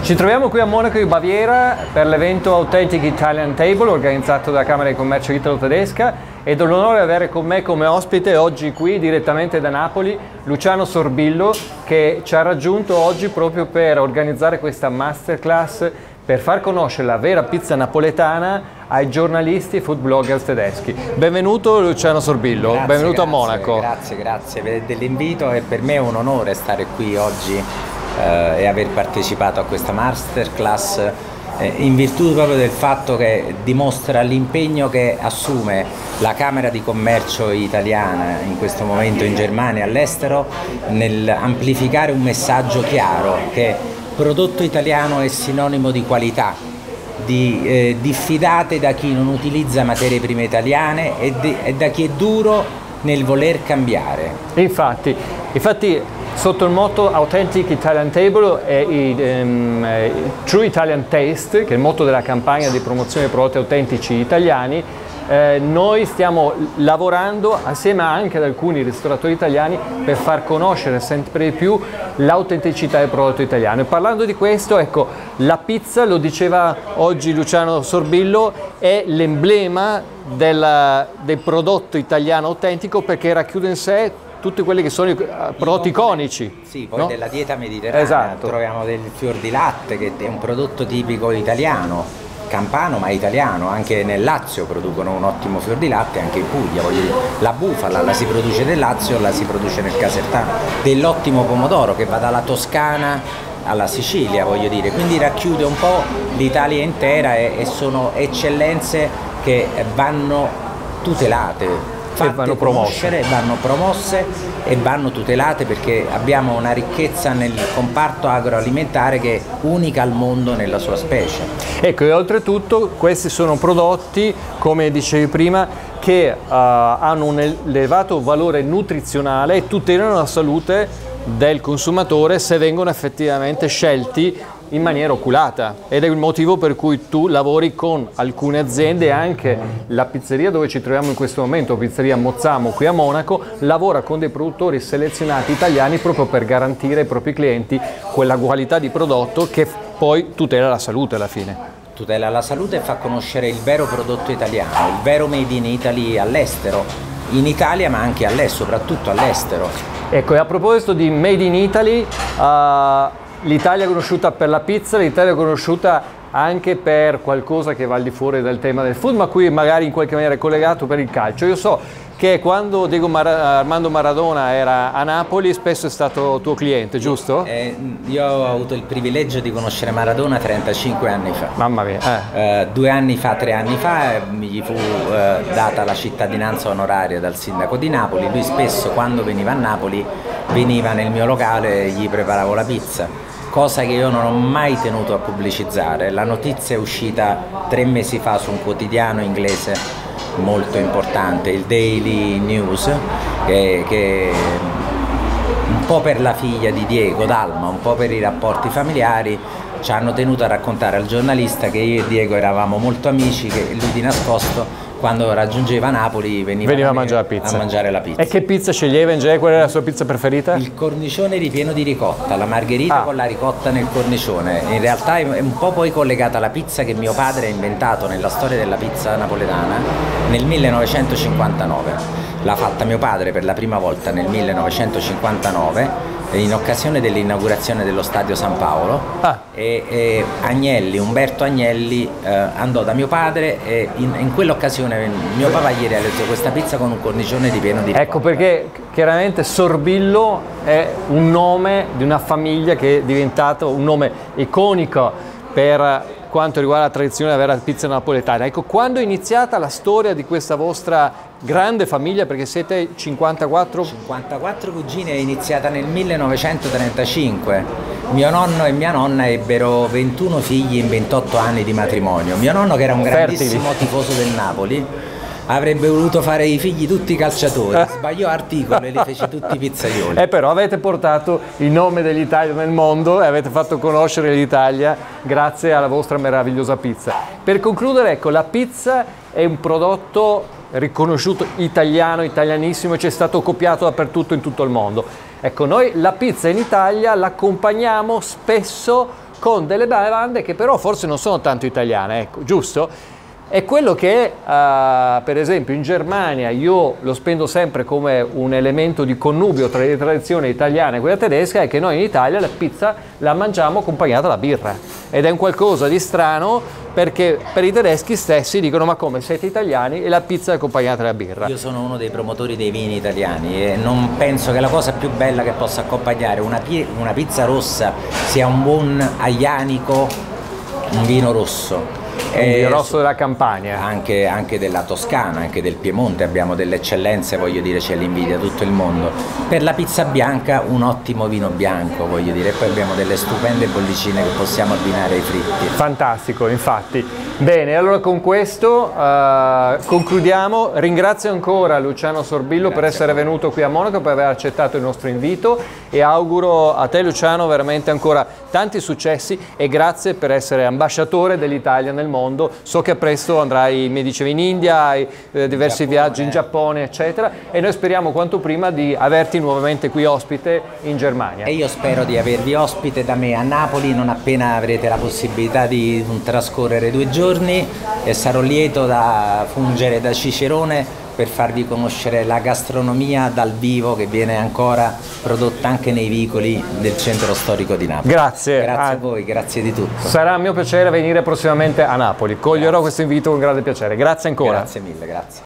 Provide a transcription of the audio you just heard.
Ci troviamo qui a Monaco di Baviera per l'evento Authentic Italian Table organizzato dalla Camera di Commercio Italo-Tedesca ed ho l'onore di avere con me come ospite oggi qui direttamente da Napoli Luciano Sorbillo, che ci ha raggiunto oggi proprio per organizzare questa masterclass per far conoscere la vera pizza napoletana ai giornalisti e food bloggers tedeschi. Benvenuto Luciano Sorbillo, benvenuto a Monaco. Grazie dell'invito, e per me è un onore stare qui oggi e aver partecipato a questa masterclass in virtù proprio del fatto che dimostra l'impegno che assume la Camera di Commercio italiana in questo momento in Germania e all'estero nell'amplificare un messaggio chiaro che prodotto italiano è sinonimo di qualità, diffidate da chi non utilizza materie prime italiane e da chi è duro nel voler cambiare. Infatti sotto il motto Authentic Italian Table e True Italian Taste, che è il motto della campagna di promozione dei prodotti autentici italiani, noi stiamo lavorando assieme anche ad alcuni ristoratori italiani per far conoscere sempre di più l'autenticità del prodotto italiano. E parlando di questo, ecco, la pizza, lo diceva oggi Luciano Sorbillo, è l'emblema del prodotto italiano autentico perché racchiude in sé tutti quelli che sono i prodotti iconici. Sì, poi no? Della dieta mediterranea, esatto. Troviamo del fior di latte che è un prodotto tipico italiano, campano ma italiano. Anche nel Lazio producono un ottimo fior di latte, anche in Puglia, voglio dire. La bufala la si produce nel Lazio, la si produce nel Casertano. Dell'ottimo pomodoro che va dalla Toscana alla Sicilia, voglio dire, quindi racchiude un po' l'Italia intera e sono eccellenze che vanno tutelate. Vanno promosse e vanno tutelate perché abbiamo una ricchezza nel comparto agroalimentare che è unica al mondo nella sua specie. Ecco, e oltretutto questi sono prodotti, come dicevi prima, che hanno un elevato valore nutrizionale e tutelano la salute del consumatore se vengono effettivamente scelti in maniera oculata, ed è il motivo per cui tu lavori con alcune aziende. Anche la pizzeria dove ci troviamo in questo momento, Pizzeria Mozzamo qui a Monaco, lavora con dei produttori selezionati italiani proprio per garantire ai propri clienti quella qualità di prodotto che poi tutela la salute alla fine. Tutela la salute e fa conoscere il vero prodotto italiano, il vero made in Italy all'estero, in Italia ma anche soprattutto all'estero. Ecco, e a proposito di made in Italy, l'Italia è conosciuta per la pizza, l'Italia è conosciuta anche per qualcosa che va al di fuori del tema del food, ma qui magari in qualche maniera è collegato per il calcio. Io so che quando Armando Maradona era a Napoli spesso è stato tuo cliente, giusto? Io ho avuto il privilegio di conoscere Maradona 35 anni fa. Mamma mia. 3 anni fa gli fu data la cittadinanza onoraria dal sindaco di Napoli. Lui spesso, quando veniva a Napoli, veniva nel mio locale e gli preparavo la pizza, cosa che io non ho mai tenuto a pubblicizzare. La notizia è uscita 3 mesi fa su un quotidiano inglese molto importante, il Daily News, che un po' per la figlia di Diego Dalma, un po' per i rapporti familiari, ci hanno tenuto a raccontare al giornalista che io e Diego eravamo molto amici, che lui di nascosto quando raggiungeva Napoli veniva a mangiare la pizza. E che pizza sceglieva in genere? Qual era la sua pizza preferita? Il cornicione ripieno di ricotta, la margherita con la ricotta nel cornicione. In realtà è un po' poi collegata alla pizza che mio padre ha inventato nella storia della pizza napoletana nel 1959. L'ha fatta mio padre per la prima volta nel 1959 in occasione dell'inaugurazione dello stadio San Paolo. E Umberto Agnelli andò da mio padre e in quell'occasione mio papà gli realizzò questa pizza con un cornicione ripieno di ricotta. Ecco perché chiaramente Sorbillo è un nome di una famiglia che è diventato un nome iconico per quanto riguarda la tradizione della vera pizza napoletana. Ecco, quando è iniziata la storia di questa vostra grande famiglia, perché siete 54 cugine, è iniziata nel 1935. Mio nonno e mia nonna ebbero 21 figli in 28 anni di matrimonio. Mio nonno, che era un grandissimo tifoso del Napoli, avrebbe voluto fare i figli tutti calciatori, sbagliò articolo e li fece tutti pizzaioli. Però avete portato il nome dell'Italia nel mondo e avete fatto conoscere l'Italia grazie alla vostra meravigliosa pizza. Per concludere, ecco, la pizza è un prodotto riconosciuto italiano, italianissimo, ci è stato copiato dappertutto in tutto il mondo. Ecco, noi la pizza in Italia l'accompagniamo spesso con delle bevande che però forse non sono tanto italiane, ecco, giusto? È quello che per esempio in Germania io lo spendo sempre come un elemento di connubio tra le tradizioni italiane e quella tedesca, è che noi in Italia la pizza la mangiamo accompagnata alla birra, ed è un qualcosa di strano perché per i tedeschi stessi dicono: ma come, siete italiani e la pizza è accompagnata alla birra? Io sono uno dei promotori dei vini italiani e non penso che la cosa più bella che possa accompagnare una pizza rossa sia un buon aglianico, un vino rosso. Il rosso della Campania, anche della Toscana, anche del Piemonte abbiamo delle eccellenze, voglio dire, c'è l'invidia tutto il mondo. Per la pizza bianca un ottimo vino bianco, voglio dire, e poi abbiamo delle stupende bollicine che possiamo abbinare ai fritti. Fantastico, infatti. Bene, allora con questo concludiamo. Ringrazio ancora Luciano Sorbillo per essere venuto qui a Monaco, per aver accettato il nostro invito, e auguro a te, Luciano, veramente ancora tanti successi, e grazie per essere ambasciatore dell'Italia nel mondo. So che presto andrai, mi dicevi, in India, hai diversi viaggi in Giappone, eccetera, e noi speriamo quanto prima di averti nuovamente qui ospite in Germania. E io spero di avervi ospite da me a Napoli non appena avrete la possibilità di trascorrere 2 giorni, e sarò lieto da fungere da cicerone per farvi conoscere la gastronomia dal vivo che viene ancora prodotta anche nei vicoli del centro storico di Napoli. Grazie. Grazie a voi, grazie di tutto. Sarà un mio piacere venire prossimamente a Napoli. Coglierò questo invito con grande piacere. Grazie ancora. Grazie mille, grazie.